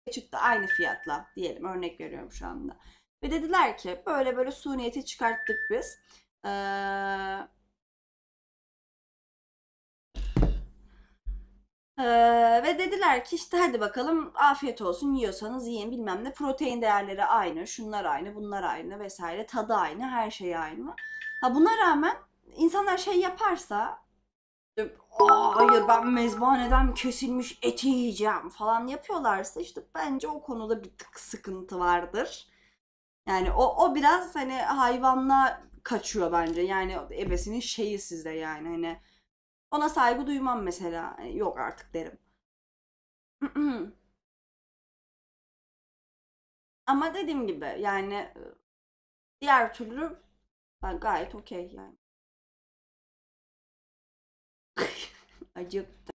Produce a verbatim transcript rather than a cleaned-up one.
çıktı aynı fiyatla diyelim, örnek veriyorum şu anda. Ve dediler ki böyle böyle suni eti çıkarttık biz. Ee, Ee, ve dediler ki işte hadi bakalım afiyet olsun, yiyorsanız yiyin bilmem ne, protein değerleri aynı, şunlar aynı, bunlar aynı vesaire, tadı aynı, her şey aynı. Ha, buna rağmen insanlar şey yaparsa, aa, hayır ben mezbaneden kesilmiş eti yiyeceğim falan yapıyorlarsa, işte bence o konuda bir tık sıkıntı vardır. Yani o, o biraz hani hayvanla kaçıyor bence. Yani ebesinin şeyi sizde, yani hani ona saygı duymam mesela. Hani yok artık derim. Ama dediğim gibi yani diğer türlü ben gayet okey yani. Acıktım.